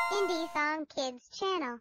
Indie Song Kids Channel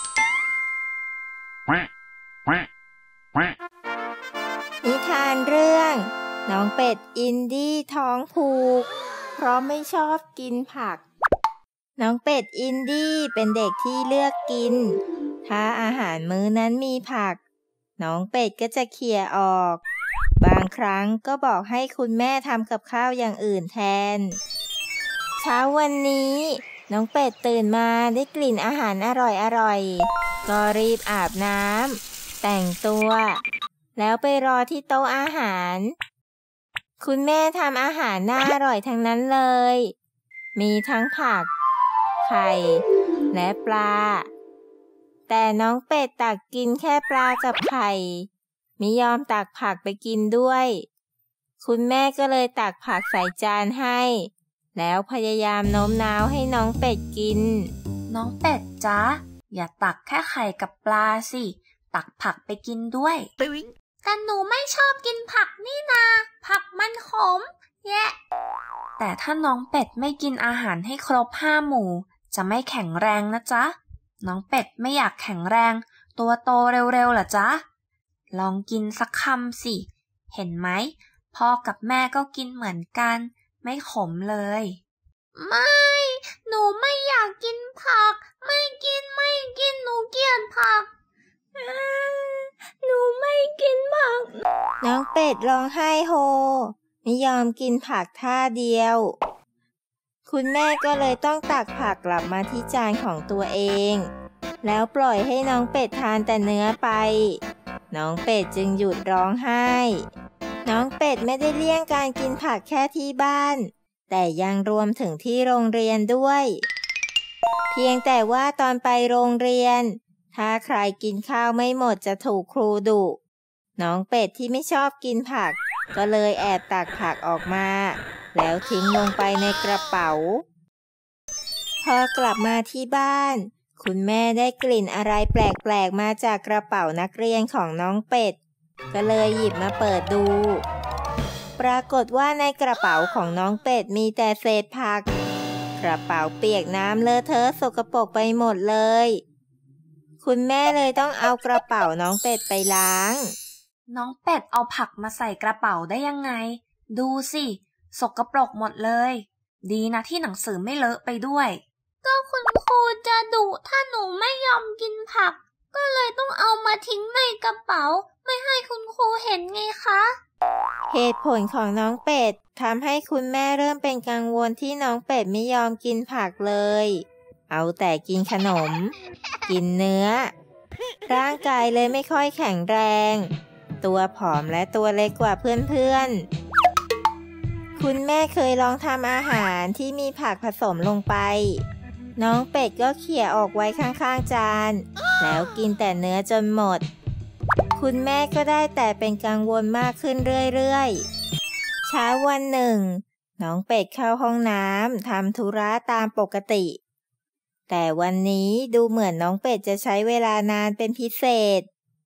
นิทานเรื่องน้องเป็ดอินดี้ท้องผูกเพราะไม่ชอบกินผักน้องเป็ดอินดี้เป็นเด็กที่เลือกกินถ้าอาหารมื้อนั้นมีผักน้องเป็ดก็จะเขี่ยออกบางครั้งก็บอกให้คุณแม่ทำกับข้าวอย่างอื่นแทนเช้าวันนี้น้องเป็ดตื่นมาได้กลิ่นอาหารอร่อยๆก็รีบอาบน้ำแต่งตัวแล้วไปรอที่โต๊ะอาหารคุณแม่ทำอาหารน่าอร่อยทั้งนั้นเลยมีทั้งผักไข่และปลาแต่น้องเป็ดตักกินแค่ปลากับไข่ไม่ยอมตักผักไปกินด้วยคุณแม่ก็เลยตักผักใส่จานให้แล้วพยายามโน้มน้าวให้น้องเป็ดกินน้องเป็ดจ๊ะอย่าตักแค่ไข่กับปลาสิตักผักไปกินด้วยแต่หนูไม่ชอบกินผักนี่นาผักมันขมแยะแต่ถ้าน้องเป็ดไม่กินอาหารให้ครบ5 หมู่จะไม่แข็งแรงนะจ๊ะน้องเป็ดไม่อยากแข็งแรงตัวโตเร็วๆเหรอจ๊ะลองกินสักคำสิเห็นไหมพ่อกับแม่ก็กินเหมือนกันไม่ขมเลยไม่หนูไม่อยากกินผักไม่กินหนูเกลียดผักหนูไม่กินผักน้องเป็ดร้องไห้โฮไม่ยอมกินผักท่าเดียวคุณแม่ก็เลยต้องตักผักกลับมาที่จานของตัวเองแล้วปล่อยให้น้องเป็ดทานแต่เนื้อไปน้องเป็ดจึงหยุดร้องไห้น้องเป็ดไม่ได้เลี่ยงการกินผักแค่ที่บ้านแต่ยังรวมถึงที่โรงเรียนด้วยเพียงแต่ว่าตอนไปโรงเรียนถ้าใครกินข้าวไม่หมดจะถูกครูดุน้องเป็ดที่ไม่ชอบกินผักก็เลยแอบตักผักออกมาแล้วทิ้งลงไปในกระเป๋าพอกลับมาที่บ้านคุณแม่ได้กลิ่นอะไรแปลกๆมาจากกระเป๋านักเรียนของน้องเป็ดก็เลยหยิบมาเปิดดูปรากฏว่าในกระเป๋าของน้องเป็ดมีแต่เศษผักกระเป๋าเปียกน้ำเลอะเทอะสกปรกไปหมดเลยคุณแม่เลยต้องเอากระเป๋าน้องเป็ดไปล้างน้องเป็ดเอาผักมาใส่กระเป๋าได้ยังไงดูสิสกปรกหมดเลยดีนะที่หนังสือไม่เลอะไปด้วยก็คุณครูจะดุถ้าหนูไม่ยอมกินผักก็เลยต้องเอามาทิ้งในกระเป๋าไม่ให้คุณครูเห็นไงคะเหตุผลของน้องเป็ดทำให้คุณแม่เริ่มเป็นกังวลที่น้องเป็ดไม่ยอมกินผักเลยเอาแต่กินขนมกินเนื้อร่างกายเลยไม่ค่อยแข็งแรงตัวผอมและตัวเล็กกว่าเพื่อนๆคุณแม่เคยลองทำอาหารที่มีผักผสมลงไปน้องเป็ดก็เขี่ยออกไว้ข้างๆจานแล้วกินแต่เนื้อจนหมดคุณแม่ก็ได้แต่เป็นกังวลมากขึ้นเรื่อยๆเช้าวันหนึ่งน้องเป็ดเข้าห้องน้ำทำธุระตามปกติแต่วันนี้ดูเหมือนน้องเป็ดจะใช้เวลานานเป็นพิเศษ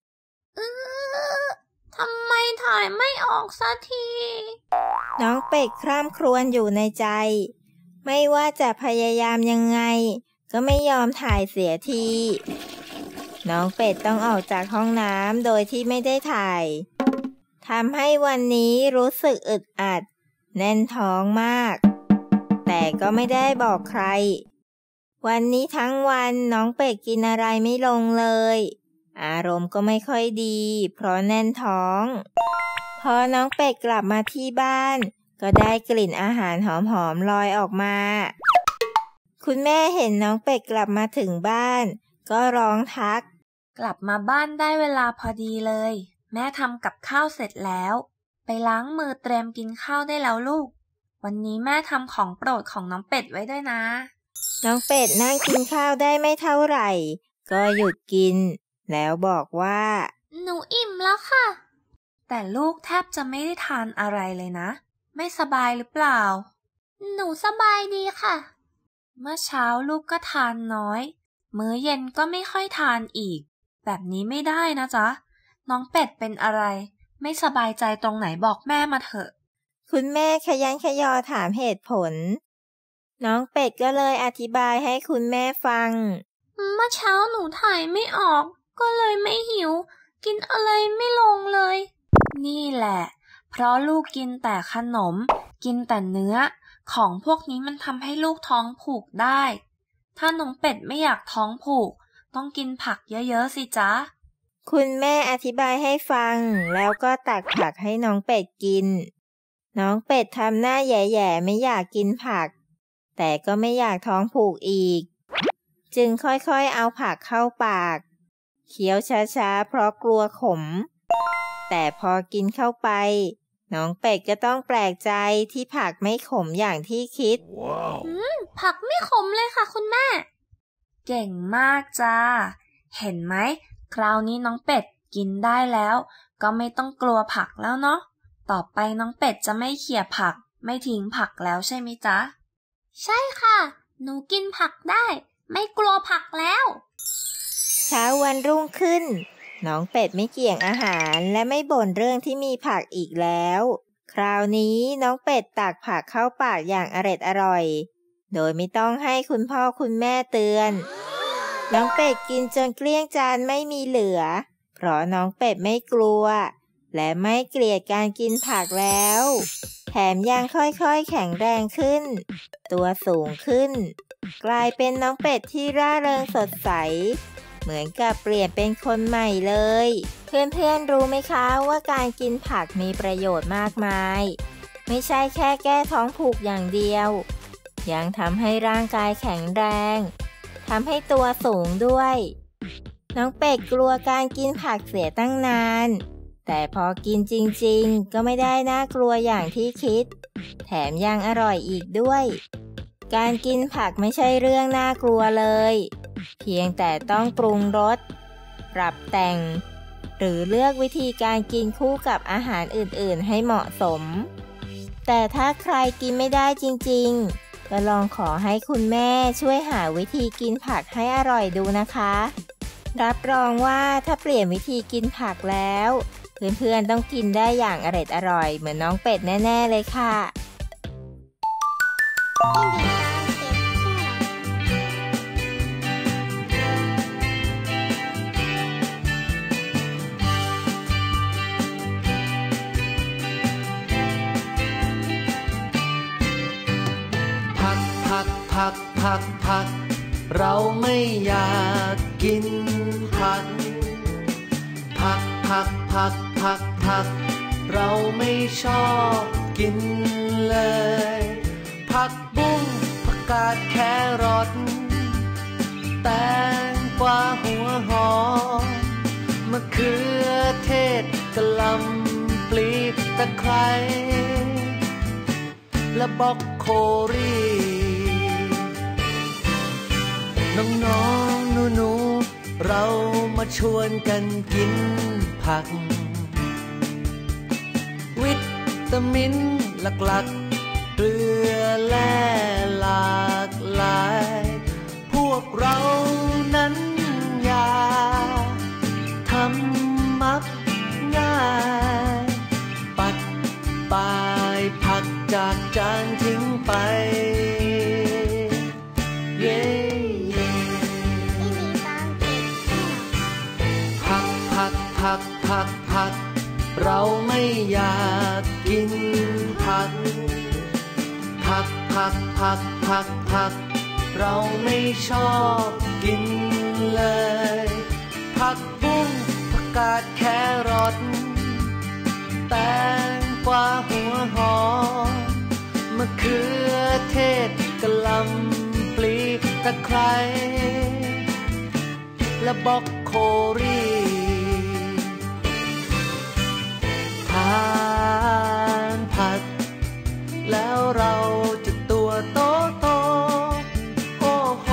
ทำไมถ่ายไม่ออกสักทีน้องเป็ดคร่ำครวญอยู่ในใจไม่ว่าจะพยายามยังไงก็ไม่ยอมถ่ายเสียทีน้องเป็ดต้องออกจากห้องน้ำโดยที่ไม่ได้ถ่ายทำให้วันนี้รู้สึกอึดอัดแน่นท้องมากแต่ก็ไม่ได้บอกใครวันนี้ทั้งวันน้องเป็ดกินอะไรไม่ลงเลยอารมณ์ก็ไม่ค่อยดีเพราะแน่นท้องพอน้องเป็ดกลับมาที่บ้านก็ได้กลิ่นอาหารหอมๆลอยออกมาคุณแม่เห็นน้องเป็ดกลับมาถึงบ้านก็ร้องทักกลับมาบ้านได้เวลาพอดีเลยแม่ทำกับข้าวเสร็จแล้วไปล้างมือเตรียมกินข้าวได้แล้วลูกวันนี้แม่ทำของโปรดของน้องเป็ดไว้ด้วยนะน้องเป็ดนั่งกินข้าวได้ไม่เท่าไหร่ก็หยุดกินแล้วบอกว่าหนูอิ่มแล้วค่ะแต่ลูกแทบจะไม่ได้ทานอะไรเลยนะไม่สบายหรือเปล่าหนูสบายดีค่ะเมื่อเช้าลูกก็ทานน้อยมื้อเย็นก็ไม่ค่อยทานอีกแบบนี้ไม่ได้นะจ๊ะน้องเป็ดเป็นอะไรไม่สบายใจตรงไหนบอกแม่มาเถอะคุณแม่ขยันขยอถามเหตุผลน้องเป็ดก็เลยอธิบายให้คุณแม่ฟังเมื่อเช้าหนูถ่ายไม่ออกก็เลยไม่หิวกินอะไรไม่ลงเลยนี่แหละเพราะลูกกินแต่ขนมกินแต่เนื้อของพวกนี้มันทำให้ลูกท้องผูกได้ถ้าน้องเป็ดไม่อยากท้องผูกต้องกินผักเยอะๆสิจ๊ะคุณแม่อธิบายให้ฟังแล้วก็ตักผักให้น้องเป็ดกินน้องเป็ดทำหน้าแย่ๆไม่อยากกินผักแต่ก็ไม่อยากท้องผูกอีกจึงค่อยๆเอาผักเข้าปากเคี้ยวช้าๆเพราะกลัวขมแต่พอกินเข้าไปน้องเป็ดก็ต้องแปลกใจที่ผักไม่ขมอย่างที่คิด wow. ผักไม่ขมเลยค่ะคุณแม่เก่งมากจ้าเห็นไหมคราวนี้น้องเป็ดกินได้แล้วก็ไม่ต้องกลัวผักแล้วเนาะต่อไปน้องเป็ดจะไม่เขี่ยผักไม่ทิ้งผักแล้วใช่ไหมจ๊ะใช่ค่ะหนูกินผักได้ไม่กลัวผักแล้วเช้าวันรุ่งขึ้นน้องเป็ดไม่เกี่ยงอาหารและไม่บ่นเรื่องที่มีผักอีกแล้วคราวนี้น้องเป็ดตักผักเข้าปากอย่างอร่อยโดยไม่ต้องให้คุณพ่อคุณแม่เตือนน้องเป็ดกินจนเกลี้ยงจานไม่มีเหลือเพราะน้องเป็ดไม่กลัวและไม่เกลียดการกินผักแล้วแถมยังค่อยๆแข็งแรงขึ้นตัวสูงขึ้นกลายเป็นน้องเป็ดที่ร่าเริงสดใสเหมือนกับเปลี่ยนเป็นคนใหม่เลยเพื่อนๆรู้ไหมคะว่าการกินผักมีประโยชน์มากมายไม่ใช่แค่แก้ท้องผูกอย่างเดียวยังทำให้ร่างกายแข็งแรงทำให้ตัวสูงด้วยน้องเป็ดกลัวการกินผักเสียตั้งนานแต่พอกินจริงๆก็ไม่ได้น่ากลัวอย่างที่คิดแถมยังอร่อยอีกด้วยการกินผักไม่ใช่เรื่องน่ากลัวเลยเพียงแต่ต้องปรุงรสปรับแต่งหรือเลือกวิธีการกินคู่กับอาหารอื่นๆให้เหมาะสมแต่ถ้าใครกินไม่ได้จริงๆก็ลองขอให้คุณแม่ช่วยหาวิธีกินผักให้อร่อยดูนะคะรับรองว่าถ้าเปลี่ยนวิธีกินผักแล้วเพื่อนๆต้องกินได้อย่างอร่อยเหมือนน้องเป็ดแน่ๆเลยค่ะผักเราไม่อยากกินผักเราไม่ชอบกินเลยผักบุ้งผักกาดแครอทแตงกวาหัวหอมมะเขือเทศกะหล่ำปลีตะไคร้และบรอกโคลีน้องๆหนูๆเรามาชวนกันกินผักวิตามินหลักๆเกลือแร่หลากหลายพวกเรานั้นอยากทำมักง่ายปัดปลายผักจากจานทิ้งไปผักเราไม่อยากกินผักเราไม่ชอบกินเลยผักบุ้งผักกาดแครอทแตงกวาหัวหอมมะเขือเทศกะหล่ำปลีตะไคร้และบรอกโคลีทานผักแล้วเราจะตัวโตโอ้โห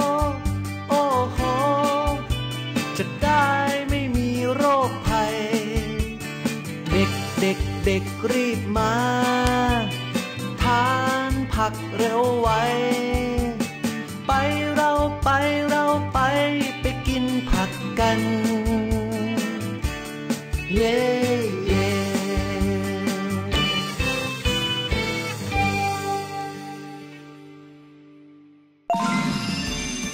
จะได้ไม่มีโรคภัยเด็กรีบมาทานผักเร็วไวไปกินผักกันเย้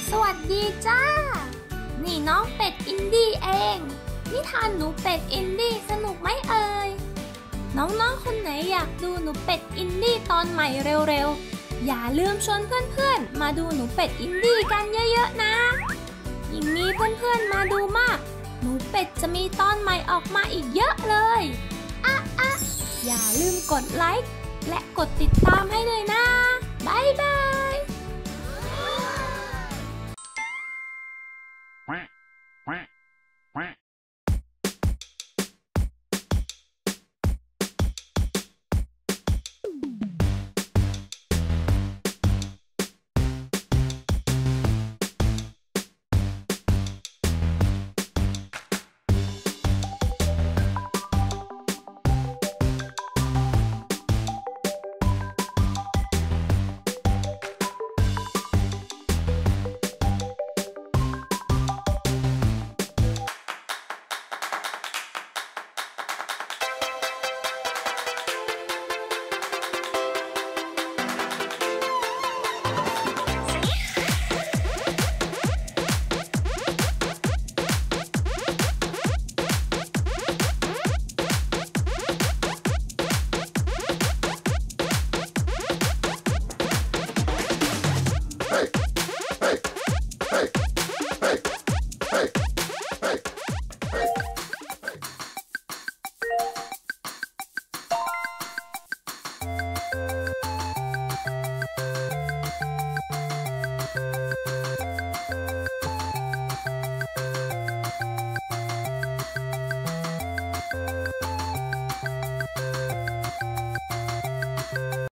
สวัสดีจ้านี่น้องเป็ดอินดี้เองนิทานหนูเป็ดอินดี้สนุกไหมเอ่ยน้องๆคนไหนอยากดูหนูเป็ดอินดี้ตอนใหม่เร็วๆอย่าลืมชวนเพื่อนๆมาดูหนูเป็ดอินดี้กันเยอะๆนะยิ่งมีเพื่อนๆมาดูมากหนูเป็ดจะมีตอนใหม่ออกมาอีกเยอะเลยอย่าลืมกดไลค์และกดติดตามให้ด้วยนะบ๊ายบาย